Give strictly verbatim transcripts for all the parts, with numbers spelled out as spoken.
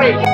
crazy.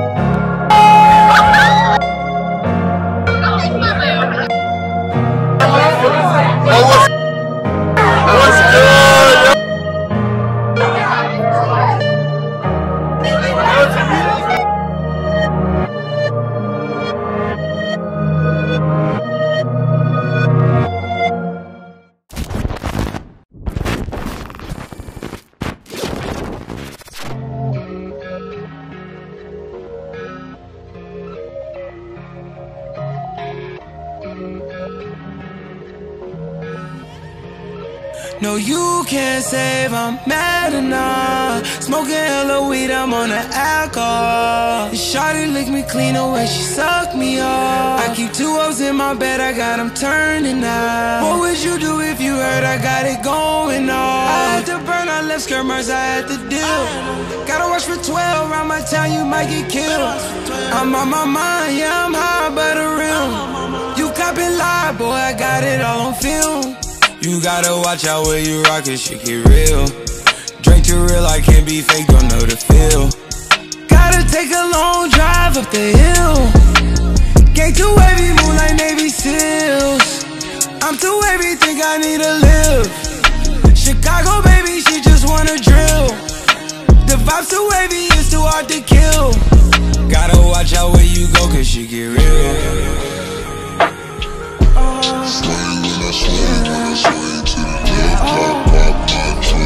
No, you can't save, I'm mad enough. Smoking hella weed, I'm on the alcohol. And shawty lick me clean away, she suck me off. I keep two O's in my bed, I got them turning out. What would you do if you heard I got it going on? I had to burn, I left skirmers, I had to deal. Gotta watch for twelve, around my town you might get killed. I'm on my mind, yeah, I'm high by the rim. You copping lie, boy, I got it all on film. You gotta watch out where you rock, it shit get real. Drink too real, I can't be fake, don't know the feel. Gotta take a long drive up the hill. Gang too wavy, move like Navy SEALs. I'm too wavy, think I need to live. Chicago, baby, she just wanna drill. The vibes too wavy, it's too hard to kill. Gotta watch out where you go, cause shit get real.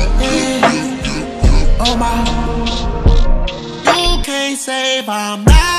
You can't save, I'm mad.